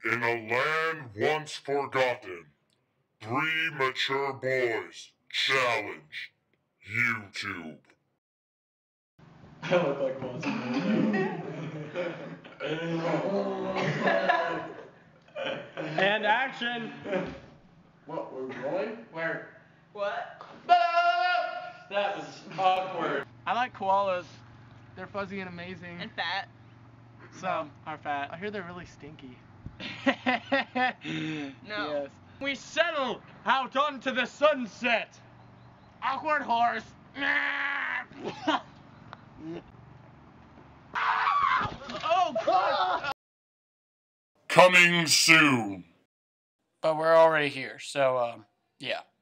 In a land once forgotten, 3 mature boys challenge YouTube. I look like Buzz. And action! What, we're rolling? Where? What? That was awkward. I like koalas. They're fuzzy and amazing. And fat. Some are fat. I hear they're really stinky. No. Yes. We settle out onto the sunset. Awkward horse. Oh, God. Coming soon. But we're already here, so, yeah.